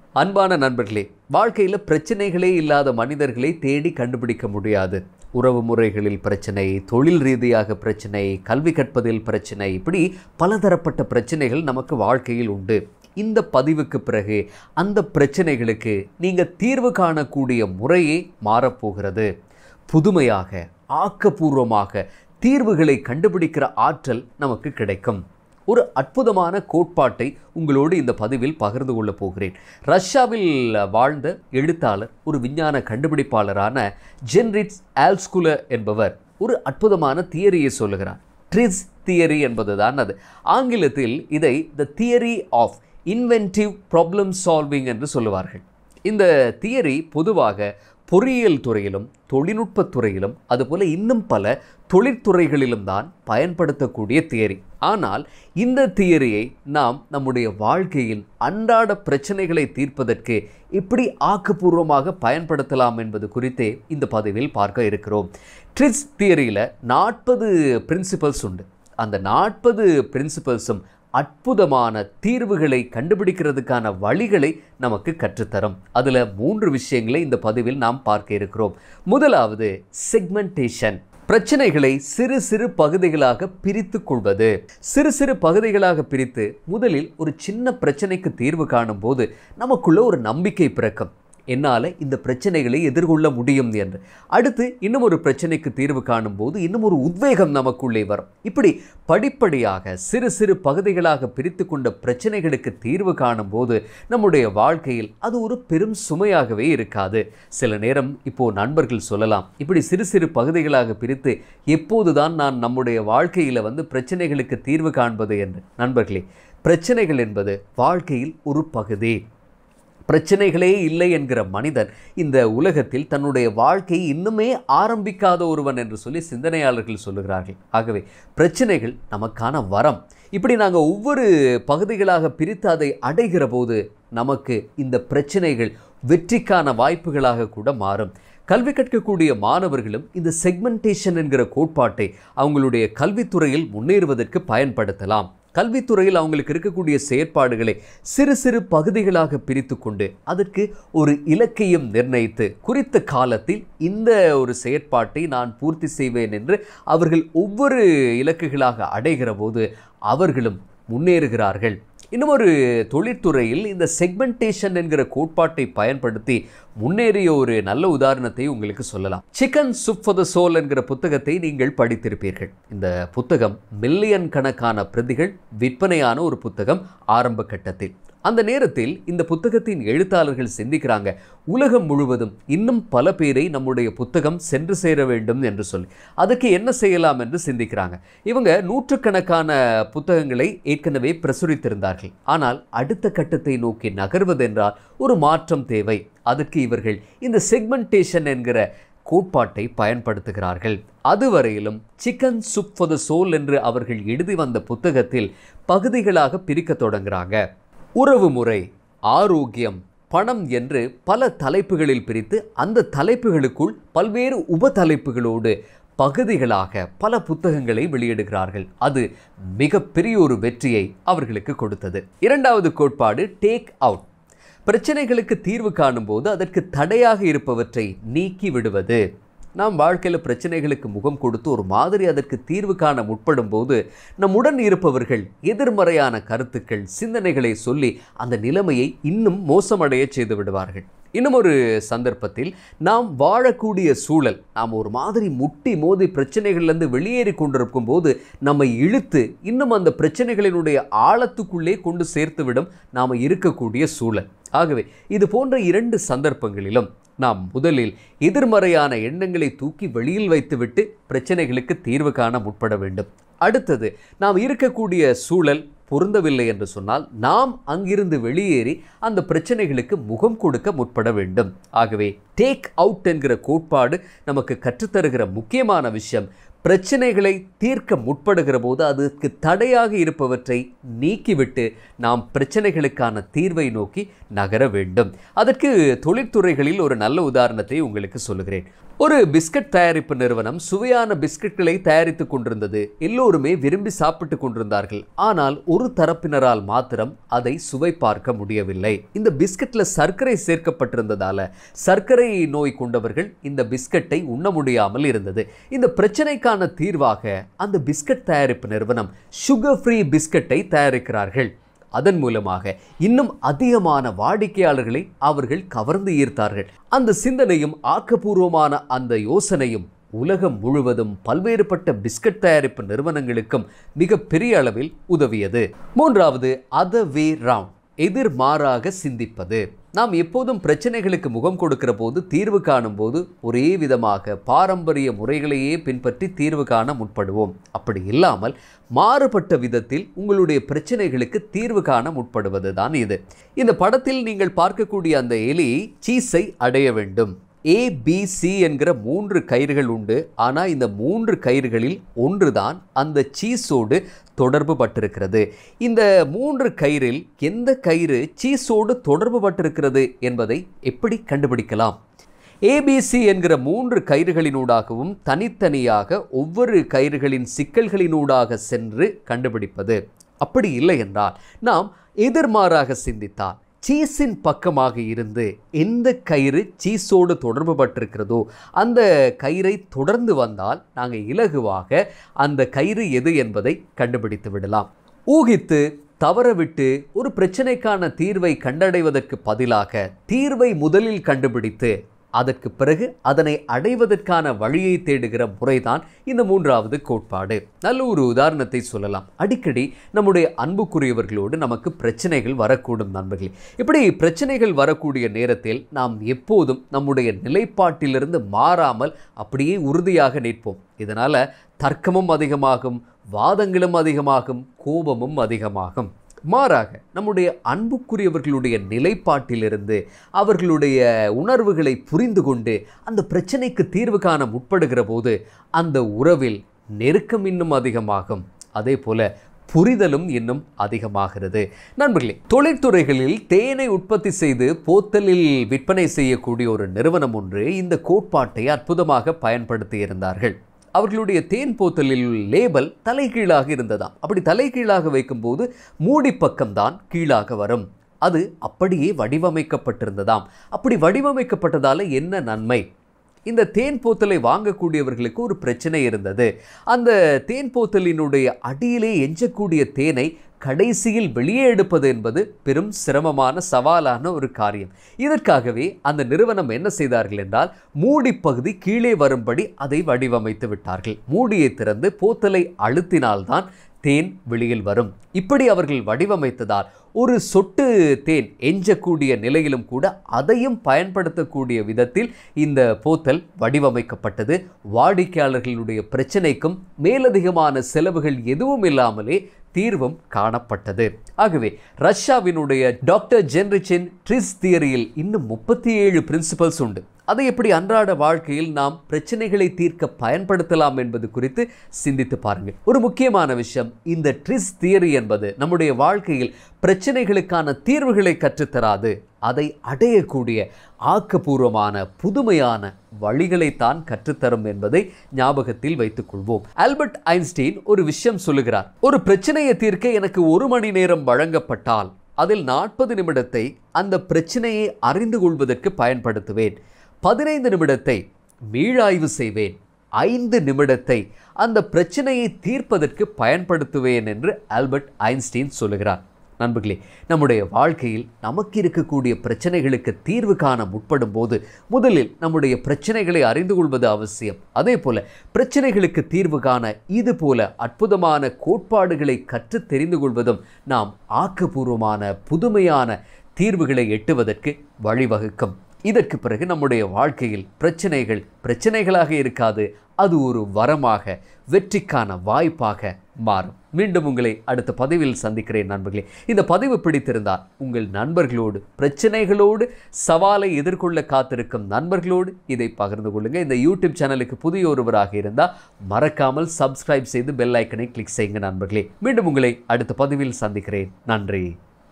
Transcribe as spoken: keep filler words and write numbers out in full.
அன்பான நண்பர்களே, வாழ்க்கையில் பிரச்சனைகளே இல்லாத மனிதர்களை தேடி கண்டுபிடிக்க முடியாது. உறவு முறைகளில் பிரச்சனை, தொழில் ரீதியாக பிரச்சனை, கல்வி கற்பதில் பிரச்சனை, இப்படி பலதரப்பட்ட பிரச்சனைகள் நமக்கு வாழ்க்கையில் உண்டு. இந்த பதிவுக்கு பிறகு அந்த பிரச்சனைகளுக்கு நீங்கள் தீர்வு காணக்கூடிய முறையே மாறப்போகிறது. புதுமையாக, ஆக்கப்பூர்வமாக தீர்வுகளை கண்டுபிடிக்கிற ஆற்றல் நமக்கு கிடைக்கும். ஒரு அற்புதமான கோட்பாட்டை உங்களோடு இந்த பதிவில் பகிர்ந்து கொள்ளப் போகிறேன். ரஷ்யாவில் வாழ்ந்த எழுத்தாளர், ஒரு விஞ்ஞான கண்டுபிடிப்பாளரான ஜென்ரிட்ஸ் ஆல்ட்ஷுலர் என்பவர் ஒரு அற்புதமான தியரியை சொல்லுகிறார். ட்ரிஸ் தியரி என்பதுதான் அது. ஆங்கிலத்தில் இதை the theory of inventive problem solving என்று சொல்லுவார்கள். இந்த தியரி பொதுவாக பொறியியல் துறையிலும் தொழில்நுட்பத் துறையிலும் அதுபோல் இன்னும் பல தொழிற்துறைகளிலும் தான் பயன்படுத்தக்கூடிய தியரி. ஆனால் இந்த தியரியை நாம் நம்முடைய வாழ்க்கையில் அன்றாட பிரச்சனைகளை தீர்ப்பதற்கு எப்படி ஆக்கப்பூர்வமாக பயன்படுத்தலாம் என்பது குறித்தே இந்த பதிவில் பார்க்க இருக்கிறோம். ட்ரிஸ் தியரியில் நாற்பது பிரின்சிபல்ஸ் உண்டு. அந்த நாற்பது பிரின்சிபல்ஸும் அற்புதமான தீர்வுகளை கண்டுபிடிக்கிறதுக்கான வழிகளை நமக்கு கற்றுத்தரும். அதில் மூன்று விஷயங்களை இந்த பதிவில் நாம் பார்க்க இருக்கிறோம். முதலாவது செக்மெண்டேஷன். பிரச்சனைகளை சிறு சிறு பகுதிகளாக பிரித்து கொள்வது. சிறு சிறு பகுதிகளாக பிரித்து முதலில் ஒரு சின்ன பிரச்சனைக்கு தீர்வு காணும் போது நமக்குள்ள ஒரு நம்பிக்கை பிறக்கும். என்னால் இந்த பிரச்சனைகளை எதிர்கொள்ள முடியும் என்று. அடுத்து இன்னும் ஒரு பிரச்சனைக்கு தீர்வு காணும் போது இன்னும் ஒரு உத்வேகம் நமக்குள்ளே வரும். இப்படி படிப்படியாக சிறு சிறு பகுதிகளாக பிரித்து கொண்ட பிரச்சனைகளுக்கு தீர்வு காணும் போது நம்முடைய வாழ்க்கையில் அது ஒரு பெரும் சுமையாகவே இருக்காது. சில நேரம் இப்போது நண்பர்கள் சொல்லலாம், இப்படி சிறு சிறு பகுதிகளாக பிரித்து எப்போதுதான் நான் நம்முடைய வாழ்க்கையில் வந்து பிரச்சனைகளுக்கு தீர்வு காண்பது என்று. நண்பர்களே, பிரச்சனைகள் என்பது வாழ்க்கையில் ஒரு பகுதி. பிரச்சனைகளே இல்லை என்கிற மனிதன் இந்த உலகத்தில் தன்னுடைய வாழ்க்கையை இன்னுமே ஆரம்பிக்காத ஒருவன் என்று சொல்லி சிந்தனையாளர்கள் சொல்லுகிறார்கள். ஆகவே பிரச்சனைகள் நமக்கான வரம். இப்படி நாங்கள் ஒவ்வொரு பகுதிகளாக பிரித்து அதை அடைகிற போது நமக்கு இந்த பிரச்சனைகள் வெற்றிக்கான வாய்ப்புகளாக கூட மாறும். கல்வி கற்கக்கூடிய மாணவர்களும் இந்த செக்மெண்டேஷன் என்கிற கோட்பாட்டை அவங்களுடைய கல்வித்துறையில் முன்னேறுவதற்கு பயன்படுத்தலாம். கல்வித்துறையில் அவங்களுக்கு இருக்கக்கூடிய செயற்பாடுகளை சிறு சிறு பகுதிகளாக பிரித்து கொண்டு அதற்கு ஒரு இலக்கையும் நிர்ணயித்து குறித்த காலத்தில் இந்த ஒரு செயற்பாட்டை நான் பூர்த்தி செய்வேன் என்று அவர்கள் ஒவ்வொரு இலக்குகளாக அடைகிற போது அவர்களும் முன்னேறுகிறார்கள். இன்னும் ஒரு தொழிற்துறையில் இந்த செக்மெண்டேஷன் என்கிற கோட்பாட்டை பயன்படுத்தி முன்னேறிய ஒரு நல்ல உதாரணத்தை உங்களுக்கு சொல்லலாம். Chicken soup for the soul என்கிற புத்தகத்தை நீங்கள் படித்திருப்பீர்கள். இந்த புத்தகம் மில்லியன் கணக்கான பிரதிகள் விற்பனையான ஒரு புத்தகம் ஆரம்ப கட்டத்தில். அந்த நேரத்தில் இந்த புத்தகத்தின் எழுத்தாளர்கள் சிந்திக்கிறாங்க, உலகம் முழுவதும் இன்னும் பல பேரை நம்முடைய புத்தகம் சென்று சேர வேண்டும் என்று சொல்லி அதுக்கு என்ன செய்யலாம் என்று சிந்திக்கிறாங்க. இவங்க நூற்றுக்கணக்கான புத்தகங்களை ஏற்கனவே பிரசுரித்திருந்தார்கள். ஆனால் அடுத்த கட்டத்தை நோக்கி நகர்வதென்றால் ஒரு மாற்றம் தேவை. அதற்கு இவர்கள் இந்த செக்மெண்டேஷன் என்கிற கோட்பாட்டை பயன்படுத்துகிறார்கள். அதுவரையிலும் chicken soup for the soul என்று அவர்கள் எழுதி வந்த புத்தகத்தில் பகுதிகளாக பிரிக்க தொடங்குறாங்க. உறவு முறை, ஆரோக்கியம், பணம் என்று பல தலைப்புகளில் பிரித்து அந்த தலைப்புகளுக்குள் பல்வேறு உப தலைப்புகளோடு பகுதிகளாக பல புத்தகங்களை வெளியிடுகிறார்கள். அது மிகப்பெரிய ஒரு வெற்றியை அவர்களுக்கு கொடுத்தது. இரண்டாவது கோட்பாடு டேக் அவுட். பிரச்சனைகளுக்கு தீர்வு காணும் போது அதற்கு தடையாக இருப்பவற்றை நீக்கி விடுவது. நாம் வாழ்க்கையில் பிரச்சனைகளுக்கு முகம் கொடுத்து ஒரு மாதிரி அதற்கு தீர்வு காண முற்படும் போது நம்முடன் இருப்பவர்கள் எதிர்மறையான கருத்துக்கள், சிந்தனைகளை சொல்லி அந்த நிலைமையை இன்னும் மோசமடைய செய்து விடுவார்கள். இன்னும் ஒரு சந்தர்ப்பத்தில் நாம் வாழக்கூடிய சூழல், நாம் ஒரு மாதிரி முட்டி மோதி பிரச்சனைகள்லேருந்து வெளியேறி கொண்டிருக்கும் போது நம்மை இழுத்து இன்னும் அந்த பிரச்சனைகளினுடைய ஆழத்துக்குள்ளே கொண்டு சேர்த்துவிடும் நாம் இருக்கக்கூடிய சூழல். ஆகவே இது போன்ற இரண்டு சந்தர்ப்பங்களிலும் நாம் முதலில் எதிர்மறையான எண்ணங்களை தூக்கி வெளியில் வைத்துவிட்டு பிரச்சனைகளுக்கு தீர்வு காண முற்பட வேண்டும். அடுத்தது, நாம் இருக்கக்கூடிய சூழல் பொருந்தவில்லை என்று சொன்னால் நாம் அங்கிருந்து வெளியேறி அந்த பிரச்சனைகளுக்கு முகம் கொடுக்க முற்பட வேண்டும். ஆகவே டேக் அவுட் என்கிற கோட்பாடு நமக்கு கற்றுத்தருகிற முக்கியமான விஷயம், பிரச்சனைகளை தீர்க்க முற்படுகிற போது அதற்கு தடையாக இருப்பவற்றை நீக்கிவிட்டு நாம் பிரச்சனைகளுக்கான தீர்வை நோக்கி நகர வேண்டும். அதற்கு தொழிற்துறைகளில் ஒரு நல்ல உதாரணத்தை உங்களுக்கு சொல்லுகிறேன். ஒரு பிஸ்கட் தயாரிப்பு நிறுவனம் சுவையான பிஸ்கட்களை தயாரித்து கொண்டிருந்தது. எல்லோருமே விரும்பி சாப்பிட்டு கொண்டிருந்தார்கள். ஆனால் ஒரு தரப்பினரால் மாத்திரம் அதை சுவை பார்க்க முடியவில்லை. இந்த பிஸ்கட்ல சர்க்கரை சேர்க்கப்பட்டிருந்ததால சர்க்கரை நோய் கொண்டவர்கள் இந்த பிஸ்கட்டை உண்ண முடியாமல் இருந்தது. இந்த பிரச்சனைக்கான தீர்வாக அந்த பிஸ்கட் தயாரிப்பு நிறுவனம் சுகர் ஃப்ரீ பிஸ்கட்டை தயாரிக்கிறார்கள். அதன் மூலமாக இன்னும் அதிகமான வாடிக்கையாளர்களை அவர்கள் கவர்ந்து ஈர்த்தார்கள். அந்த சிந்தனையும் ஆக்கப்பூர்வமான அந்த யோசனையும் உலகம் முழுவதும் பல்வேறுபட்ட பிஸ்கட் தயாரிப்பு நிறுவனங்களுக்கும் மிக பெரிய அளவில் உதவியது. மூன்றாவது, அதர் வே ரவுண்ட், எதிர்மாறாக சிந்திப்பது. நாம் எப்போதும் பிரச்சனைகளுக்கு முகம் கொடுக்கிற போது, தீர்வு காணும் போது ஒரே விதமாக பாரம்பரிய முறைகளையே பின்பற்றி தீர்வு காண முற்படுவோம். அப்படி இல்லாமல் மாறுபட்ட விதத்தில் உங்களுடைய பிரச்சனைகளுக்கு தீர்வு காண முற்படுவது தான் இது. இந்த படத்தில் நீங்கள் பார்க்கக்கூடிய அந்த எலி சீஸை அடைய வேண்டும். ஏ பி சி என்கிற மூன்று கயிறுகள் உண்டு. ஆனால் இந்த மூன்று கயிறுகளில் ஒன்றுதான் அந்த சீஸோடு தொடர்பு பட்டிருக்கிறது. இந்த மூன்று கயிறில் எந்த கயிறு சீஸோடு தொடர்பு பட்டிருக்கிறது என்பதை எப்படி கண்டுபிடிக்கலாம்? ஏபிசி என்கிற மூன்று கயிறுகளினூடாகவும் தனித்தனியாக ஒவ்வொரு கயிறுகளின் சிக்கல்களினூடாக சென்று கண்டுபிடிப்பது. அப்படி இல்லை என்றால் நாம் எதிர்மாறாக சிந்தித்தால், சீஸின் பக்கமாக இருந்து எந்த கயிறு சீஸோடு தொடர்பு பட்டிருக்கிறதோ அந்த கயிறை தொடர்ந்து வந்தால் நாங்கள் இலகுவாக அந்த கயிறு எது என்பதை கண்டுபிடித்து விடலாம். ஊகித்து தவறவிட்டு ஒரு பிரச்சனைக்கான தீர்வை கண்டடைவதற்கு பதிலாக தீர்வை முதலில் கண்டுபிடித்து அதற்கு பிறகு அதனை அடைவதற்கான வழியை தேடுகிற முறைதான் இந்த மூன்றாவது கோட்பாடு. நல்ல ஒரு உதாரணத்தை சொல்லலாம். அடிக்கடி நம்முடைய அன்புக்குரியவர்களோடு நமக்கு பிரச்சனைகள் வரக்கூடும் நண்பர்களே. இப்படி பிரச்சனைகள் வரக்கூடிய நேரத்தில் நாம் எப்போதும் நம்முடைய நிலைப்பாட்டிலிருந்து மாறாமல் அப்படியே உறுதியாக நிற்போம். இதனால் தர்க்கமும் அதிகமாகும், வாதங்களும் அதிகமாகும், கோபமும் அதிகமாகும். மாறாக நம்முடைய அன்புக்குரியவர்களுடைய நிலைப்பாட்டிலிருந்து அவர்களுடைய உணர்வுகளை புரிந்து கொண்டு அந்த பிரச்சனைக்கு தீர்வு காண முற்படுகிற போது அந்த உறவில் நெருக்கம் இன்னும் அதிகமாகும். அதே போல புரிதலும் இன்னும் அதிகமாகிறது. நண்பர்களே, தொழிற்துறைகளில் தேனை உற்பத்தி செய்து போத்தலில் விற்பனை செய்யக்கூடிய ஒரு நிறுவனம் ஒன்று இந்த கோட்பாட்டை அற்புதமாக பயன்படுத்தி இருந்தார்கள். அவர்களுடைய தேன் போத்தலில் லேபல் தலைகீழாக இருந்ததாம். அப்படி தலைகீழாக வைக்கும்போது மூடி பக்கம்தான் கீழாக வரும். அது அப்படியே வடிவமைக்கப்பட்டிருந்ததாம். அப்படி வடிவமைக்கப்பட்டதால என்ன நன்மை? இந்த தேன் போத்தலை வாங்கக்கூடியவர்களுக்கு ஒரு பிரச்சனை இருந்தது. அந்த தேன் போத்தலினுடைய அடியிலே எஞ்சக்கூடிய தேனை கடைசியில் வெளியே எடுப்பது என்பது பெரும் சிரமமான சவாலான ஒரு காரியம். இதற்காகவே அந்த நிறுவனம் என்ன செய்தார்கள் என்றால், மூடி பகுதி கீழே வரும்படி அதை வடிவமைத்து விட்டார்கள். மூடியை திறந்து போத்தலை அழுத்தினால்தான் தேன் வெளியில் வரும். இப்படி அவர்கள் வடிவமைத்ததால் ஒரு சொட்டு தேன் எஞ்சக்கூடிய நிலையிலும் கூட அதையும் பயன்படுத்தக்கூடிய விதத்தில் இந்த போத்தல் வடிவமைக்கப்பட்டது. வாடிக்கையாளர்களுடைய பிரச்சனைக்கும் மேலதிகமான செலவுகள் எதுவும் இல்லாமலே தீர்வும் காணப்பட்டது. ஆகவே ரஷ்யாவினுடைய டாக்டர் ஜென்ரிச்சின் ட்ரிஸ் தியரியில் இன்னும் முப்பத்தி ஏழு பிரின்சிபல்ஸ் உண்டு. அதை எப்படி அன்றாட வாழ்க்கையில் நாம் பிரச்சனைகளை தீர்க்க பயன்படுத்தலாம் என்பது குறித்து சிந்தித்து பாருங்கள். ஒரு முக்கியமான விஷயம், இந்த ட்ரிஸ் தியரி என்பது நம்முடைய வாழ்க்கையில் பிரச்சனைகளுக்கான தீர்வுகளை கற்றுத்தராது, அதை அடையக்கூடிய ஆக்கப்பூர்வமான புதுமையான வழிகளைத்தான் கற்றுத்தரும் என்பதை ஞாபகத்தில் வைத்துக் கொள்வோம். ஆல்பர்ட் ஐன்ஸ்டீன் ஒரு விஷயம் சொல்லுகிறார். ஒரு பிரச்சனையை தீர்க்க எனக்கு ஒரு மணி நேரம் வழங்கப்பட்டால் அதில் நாற்பது நிமிடத்தை அந்த பிரச்சனையை அறிந்து கொள்வதற்கு பயன்படுத்துவேன், பதினைந்து நிமிடத்தை மீளாய்வு செய்வேன், ஐந்து நிமிடத்தை அந்த பிரச்சனையை தீர்ப்பதற்கு பயன்படுத்துவேன் என்று ஆல்பர்ட் ஐன்ஸ்டீன் சொல்லுகிறார். நண்பர்களே, நம்முடைய வாழ்க்கையில் நமக்கு இருக்கக்கூடிய பிரச்சனைகளுக்கு தீர்வு காண முற்படும் போது முதலில் நம்முடைய பிரச்சனைகளை அறிந்து கொள்வது அவசியம். அதே போல பிரச்சனைகளுக்கு தீர்வு காண இது போல அற்புதமான கோட்பாடுகளை கற்று தெரிந்து கொள்வதும் நாம் ஆக்கப்பூர்வமான புதுமையான தீர்வுகளை எட்டுவதற்கு வழிவகுக்கும். இதற்கு பிறகு நம்முடைய வாழ்க்கையில் பிரச்சனைகள் பிரச்சனைகளாக இருக்காது, அது ஒரு வரமாக, வெற்றிக்கான வாய்ப்பாக மாறும். மீண்டும் உங்களை அடுத்த பதிவில் சந்திக்கிறேன் நண்பர்களே. இந்த பதிவு பிடித்திருந்தால் உங்கள் நண்பர்களோடு, பிரச்சனைகளோடு சவாலை எதிர்கொள்ள காத்திருக்கும் நண்பர்களோடு இதை பகிர்ந்து கொள்ளுங்கள். இந்த யூடியூப் சேனலுக்கு புதிய ஒருவராக இருந்தால் மறக்காமல் சப்ஸ்கிரைப் செய்து பெல் ஐக்கனை கிளிக் செய்யுங்க நண்பர்களே. மீண்டும் உங்களை அடுத்த பதிவில் சந்திக்கிறேன். நன்றி.